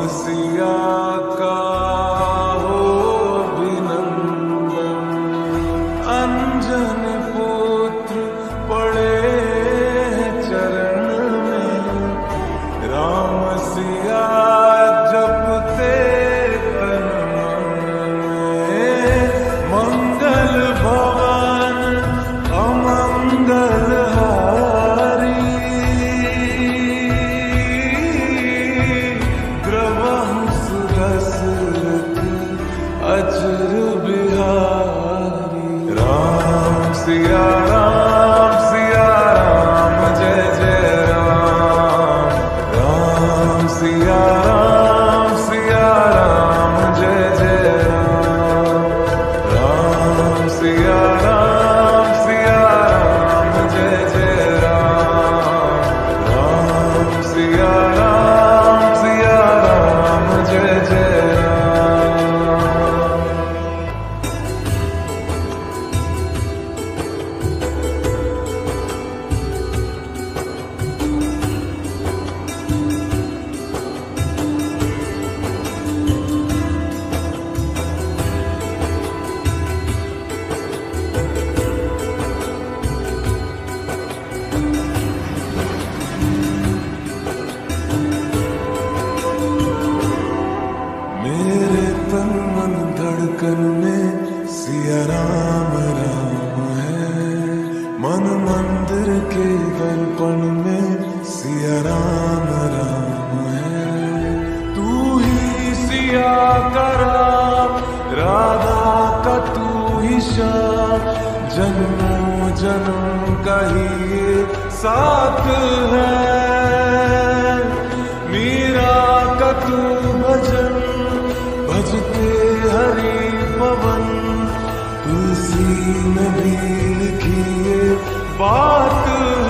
सिया का हो अभिनंदन, अंजन पुत्र पड़े चरण में, राम सिया जपते तन मन में, मंगल भवन अमंगल हारी, द्रवंश दशरथ अचर बिहारी। राम सिया राम जय जय राम, राम सिया राम जय जय राम, राम सिया राम जय जय राम, राम सिया राम जय जय राम। मेरे तन मन धड़कन में सिया राम है, मन मंदिर के दर्पण में सिया राम है। तू ही सिया का राम, राधा का तू ही श्याम, जन्मों जन्म का ही ये साथ है। मीरा का तू भजन भजते हरि पवन, तुलसी में भी लिखी ये बात